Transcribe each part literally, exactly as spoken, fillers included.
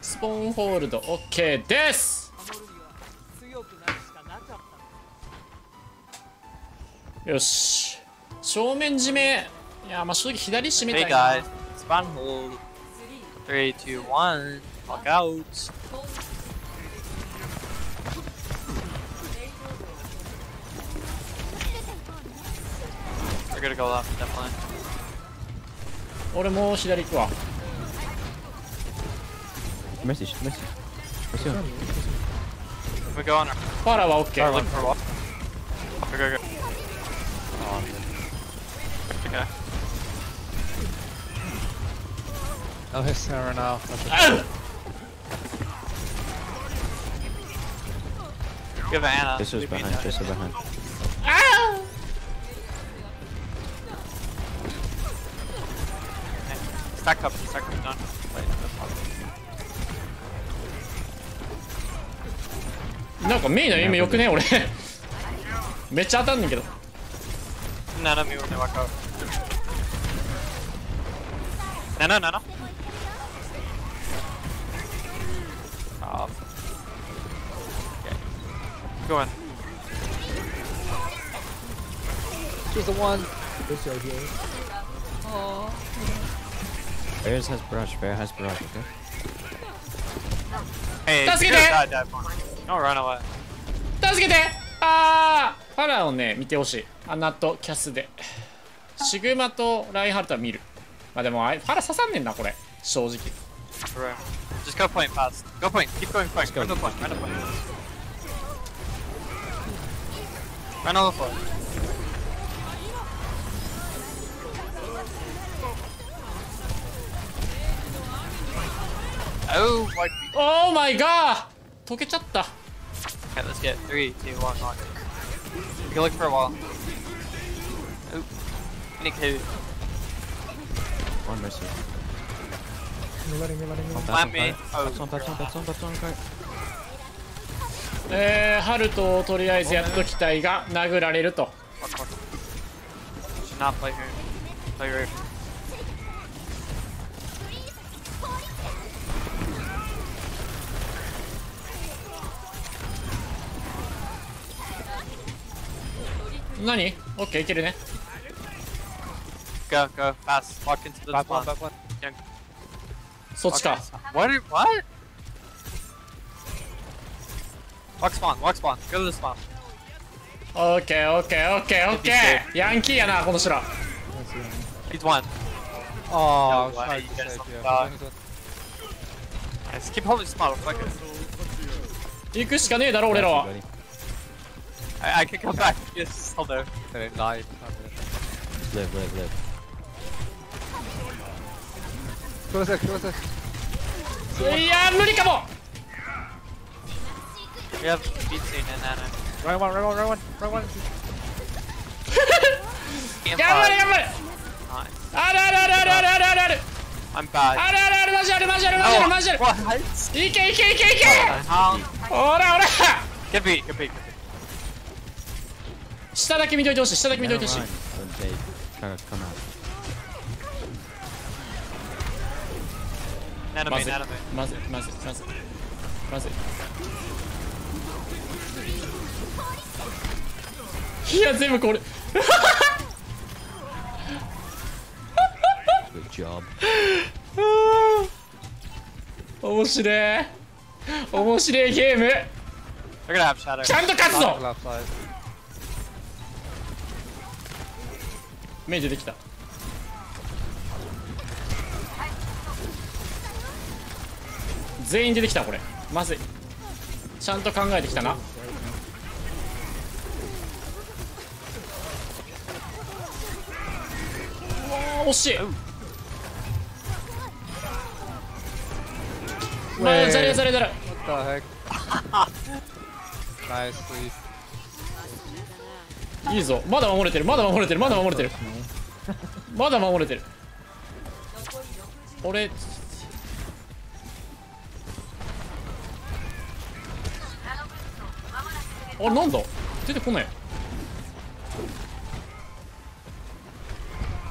スポーンホールド OK です。よし、正面締め。いや、まあ正直左締めたいな。 Hey guys, spawn hold. three, two, one, walk out. We're gonna go left, definitely. 俺も左行くわ。 メッセージメッセージメッセージ We go on our パラは OK。 look for a walk. Go, go, go. Okay. I'll hit Sarah now. We have Anna. This is behind, this is behind. Stack up, stack up, done. Wait, no. なんかメインの夢よくね俺。めっちゃ当たんねんけど。 Nana me when they walk out. Nana, Nana. Off. Okay. Go in. She's the one. Bears has brush, Bear has brush, okay? Hey, Let's you get could've it. died that far. Don't run away. 助けて。あー、パラをね見てほしい。アナとキャスでシグマとラインハルトは見る。まあでもあいパラ刺さんねんなこれ正直。 Right. Just go point fast. Go point. Keep going point. Run the point. Run the point. Run all the point. Oh, white beat. オーマイガー溶けちゃった。 Okay, let's get three, two, one, lock. We can look for a wall. Oh, we need to One mercy. plant me. Oh, That's on, that's on, that's on, that's on, okay. えー、ハルトをとりあえずやっときたいが殴られると。 walk, walk. Should not play here. Play here. 何？オッケーいけるね。 Go, go, fast. Walk into the Back spawn. one, back one. Young. そっちか。 What? Are, what? Walk spawn, walk spawn. Go to the spawn. オッケーオッケーオッケーオッケー。ヤンキーやなこの人ら。 He's one. Oh, No I way, tried you to guys save don't you. die. He's one. Nice. Keep holding spawn. Fuck it. 行くしかねえだろ俺らは。 Buddy. I, I can come back. Yes, hold there. They didn't die. Live, live, live. Close it, close it. いやー無理かも。 We have beat scene and Nana. Run one, run one, run one, run one. Game 頑張れ five. 頑張れ。 Nice. あるあるあるあるあるあるあるある I'm bad. あるあるあるマジあるマジあるマジあるマジある。 What? いけいけいけいけ。 How? ほらほら。 Good beat, good beat, good beat. 下だけ見といてほしい下だけ見といてほしい。 When they try to come out. Nana ま me, ずい Nana me. まずいまずいまずいまずい。いや全部これ。 Good job. 面白い面白いゲーム。 We're gonna have shadow. ちゃんと勝つ Left, ぞ。 left side. 目出てきた。全員出てきたこれまずい。ちゃんと考えてきたな。うわー惜しい。まあザレザレザレ。 What the heck? Nice, please. いいぞまだ守れてるまだ守れてるまだ守れてるまだ守れてる。俺あれなんだ出てこない。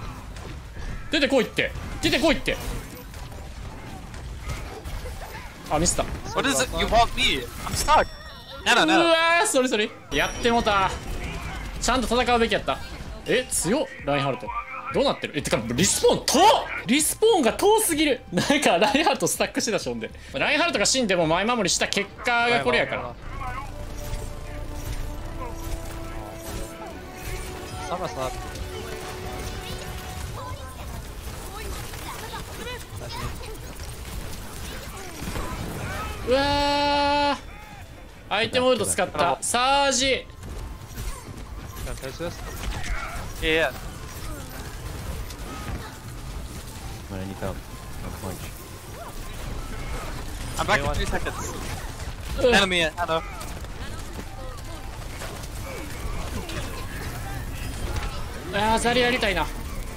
出てこいって出てこいって。 あ、ミスった。 What is it? You want me? I'm stuck. No, no, う no. わー、それそれやってもた。ちゃんと戦うべきやった。え、強っラインハルト。どうなってる？え、てかリスポーン遠っ。リスポーンが遠すぎる。なんかラインハルトスタックしてたしょんで、ラインハルトが死んでも前守りした結果がこれやから。 Summer slap. うわー、アイテムオルト使ったサージ。 Can I touch this? Yeah, yeah. When I need help. No punch. I'm back in two seconds. Enemy, Anna. あー、ザリやりたいな。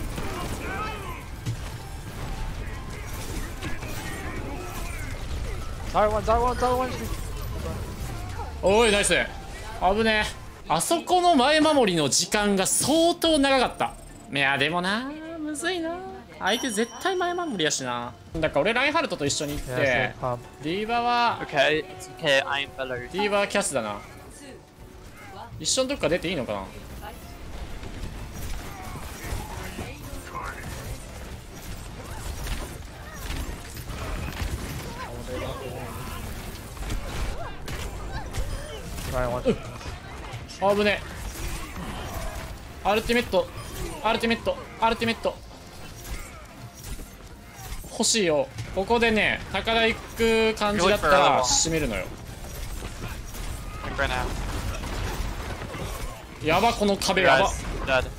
Zara one, Zara one, Zara one. おいナイス。危ねえ。あそこの前守りの時間が相当長かった。いやでもな、むずいな。相手絶対前守りやしな。だから俺ラインハルトと一緒に行って、 Yeah, same pump. ディーバは Okay, it's okay. I'm below. ディーバはキャスだな。一緒のとこから出ていいのかな。 Zara one. あぶねえ。アルティメットアルティメットアルティメット欲しいよ。ここでね高台行く感じだったら締めるのよ。 Right now. やば、この壁やば。 Guys, dead.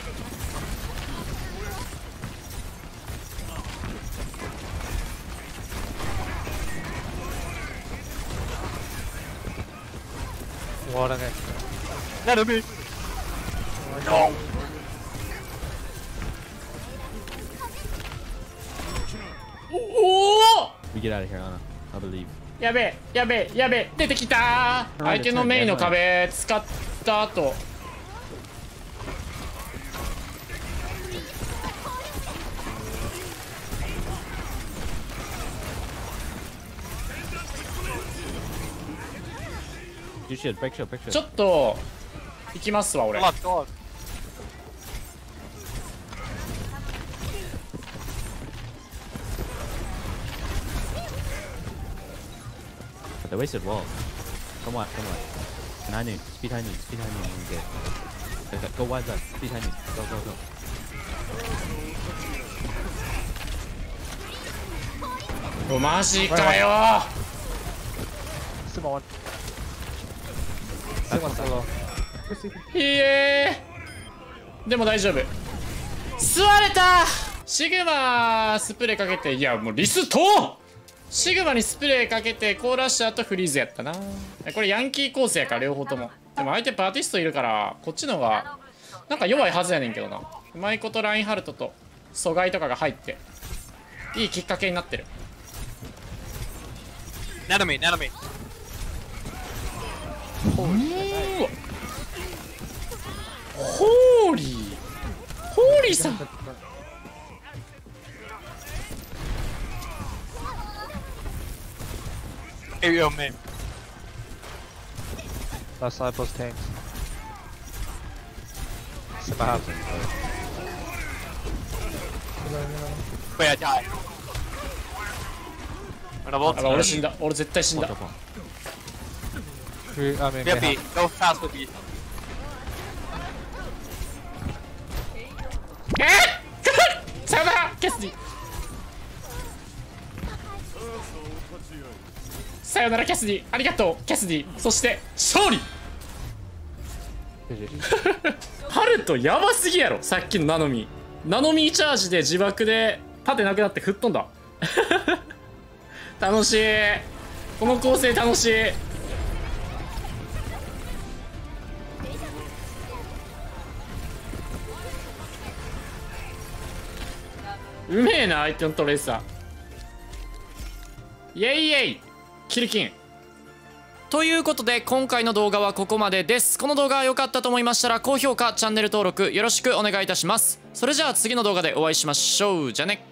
What an Enemy. No. おお We get out of here, Anna. I believe. やべえやべえやべえ出てきたー。相手のメインの壁使った後 You should break shield, break shield. ちょっと行きますわ俺。 Come on, go on. They wasted wall. Come on, come on. Behind you, speed behind you, speed behind you when we get. Okay, go wide left, speed behind you. Go, go, go. Oh, マジかよ。 Sigma one. Sigma solo. いえー、でも大丈夫。吸われた。シグマスプレーかけて、いやもうリスとシグマにスプレーかけてコーラッシャーとフリーズやったな。これヤンキー構成やから両方とも。でも相手パーティストいるからこっちの方がなんか弱いはずやねんけどな。うまいことラインハルトと阻害とかが入っていいきっかけになってる。 Enemy, enemy. うわホーリーホーリーさん。 Here you go, man. Left side plus tanks. Sigma half. Wait, I died. When I walked やばい俺死んだ。俺絶対死んだ。 Jump on. Three, I mean, Yeah, they B. Go fast with B. えっさよならキャスディ。さよならキャスディ。ありがとうキャスディ。そして勝利。 have- ハルトやばすぎやろ。さっきのナノミナノミーチャージで自爆で盾なくなって吹っ飛んだ。楽しい。この構成楽しい。うめえな相手のトレーサー。イエイイエイキルキン。ということで今回の動画はここまでです。この動画が良かったと思いましたら高評価チャンネル登録よろしくお願いいたします。それじゃあ次の動画でお会いしましょう。じゃあね。